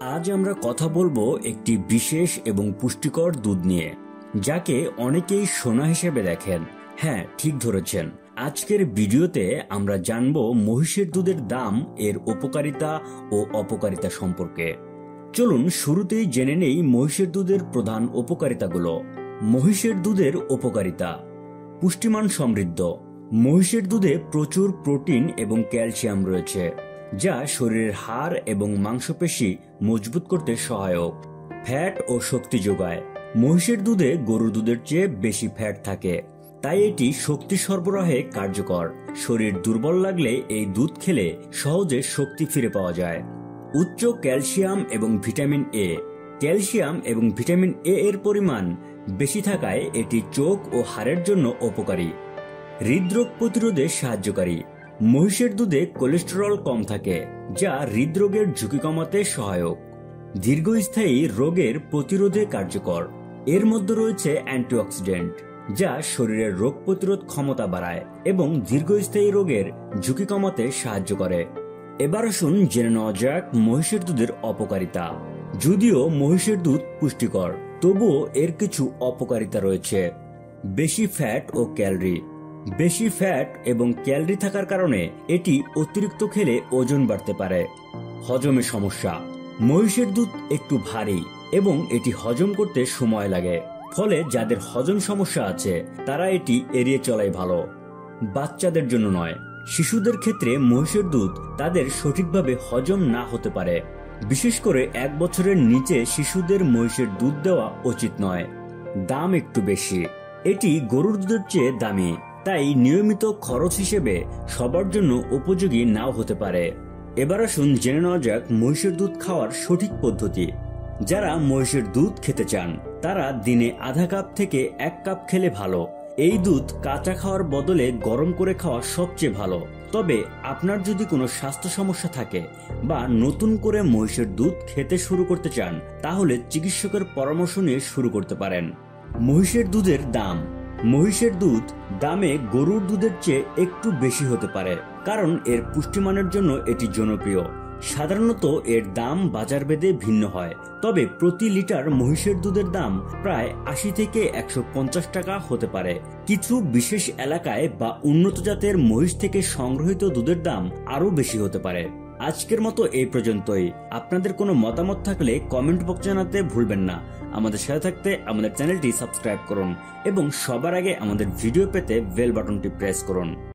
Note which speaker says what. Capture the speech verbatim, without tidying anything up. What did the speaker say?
Speaker 1: আজ আমরা কথা বলবো একটি বিশেষ এবং পুষ্টিকর দুধ নিয়ে, যাকে অনেকেই সোনা হিসেবে দেখেন। হ্যাঁ, ঠিক ধরেছেন। আজকের ভিডিওতে আমরা জানবো মহিষের দুধের দাম, এর উপকারিতা ও অপকারিতা সম্পর্কে। চলুন শুরুতেই জেনে নেই মহিষের দুধের প্রধান উপকারিতাগুলো। মহিষের দুধের উপকারিতা: পুষ্টিমান সমৃদ্ধ। মহিষের দুধে প্রচুর প্রোটিন এবং ক্যালসিয়াম রয়েছে, যা শরীরের হাড় এবং মাংসপেশি মজবুত করতে সহায়ক। ফ্যাট ও শক্তি যোগায়। মহিষের দুধে গরুর দুধের চেয়ে বেশি ফ্যাট থাকে, তাই এটি শক্তি সরবরাহে কার্যকর। শরীর দুর্বল লাগলে এই দুধ খেলে সহজে শক্তি ফিরে পাওয়া যায়। উচ্চ ক্যালসিয়াম এবং ভিটামিন এ। ক্যালসিয়াম এবং ভিটামিন এ এর পরিমাণ বেশি থাকায় এটি চোখ ও হাড়ের জন্য উপকারী। হৃদরোগ প্রতিরোধে সাহায্যকারী। মহিষের দুধে কোলেস্টেরল কম থাকে, যা হৃদরোগের ঝুঁকি কমাতে সহায়ক। দীর্ঘস্থায়ী রোগের প্রতিরোধে কার্যকর। এর মধ্যে রয়েছে অ্যান্টিঅক্সিডেন্ট, যা শরীরের রোগ প্রতিরোধ ক্ষমতা বাড়ায় এবং দীর্ঘস্থায়ী রোগের ঝুঁকি কমাতে সাহায্য করে। এবার আসুন জেনে নেওয়া যাক মহিষের দুধের অপকারিতা। যদিও মহিষের দুধ পুষ্টিকর, তবুও এর কিছু অপকারিতা রয়েছে। বেশি ফ্যাট ও ক্যালোরি। বেশি ফ্যাট এবং ক্যালোরি থাকার কারণে এটি অতিরিক্ত খেলে ওজন বাড়তে পারে। হজমে সমস্যা। মহিষের দুধ একটু ভারী এবং এটি হজম করতে সময় লাগে, ফলে যাদের হজম সমস্যা আছে তারা এটি এড়িয়ে চলাই ভালো। বাচ্চাদের জন্য নয়। শিশুদের ক্ষেত্রে মহিষের দুধ তাদের সঠিকভাবে হজম না হতে পারে। বিশেষ করে এক বছরের নিচে শিশুদের মহিষের দুধ দেওয়া উচিত নয়। দাম একটু বেশি। এটি গরুর দুধের চেয়ে দামি, তাই নিয়মিত খরচ হিসেবে সবার জন্য উপযোগী নাও হতে পারে। এবার আসুন জেনে নেওয়া যাক মহিষের দুধ খাওয়ার সঠিক পদ্ধতি। যারা মহিষের দুধ খেতে চান তারা দিনে আধা কাপ থেকে এক কাপ খেলে ভালো। এই দুধ কাঁচা খাওয়ার বদলে গরম করে খাওয়া সবচেয়ে ভালো। তবে আপনার যদি কোনো স্বাস্থ্য সমস্যা থাকে বা নতুন করে মহিষের দুধ খেতে শুরু করতে চান, তাহলে চিকিৎসকের পরামর্শ নিয়ে শুরু করতে পারেন। মহিষের দুধের দাম। মহিষের দুধ দামে গরুর দুধের চেয়ে একটু বেশি হতে পারে, কারণ এর পুষ্টিমানের জন্য এটি জনপ্রিয়। সাধারণত এর দাম বাজারভেদে ভিন্ন হয়, তবে প্রতি লিটার মহিষের দুধের দাম প্রায় আশি থেকে একশো পঞ্চাশ টাকা হতে পারে। কিছু বিশেষ এলাকায় বা উন্নত জাতের মহিষ থেকে সংগ্রহিত দুধের দাম আরও বেশি হতে পারে। আজকের মতো এই পর্যন্তই। আপনাদের কোনো মতামত থাকলে কমেন্ট বক্সে জানাতে ভুলবেন না। আমাদের সাথে থাকতে আমাদের চ্যানেলটি সাবস্ক্রাইব করুন এবং সবার আগে আমাদের ভিডিও পেতে বেল বাটনটি প্রেস করুন।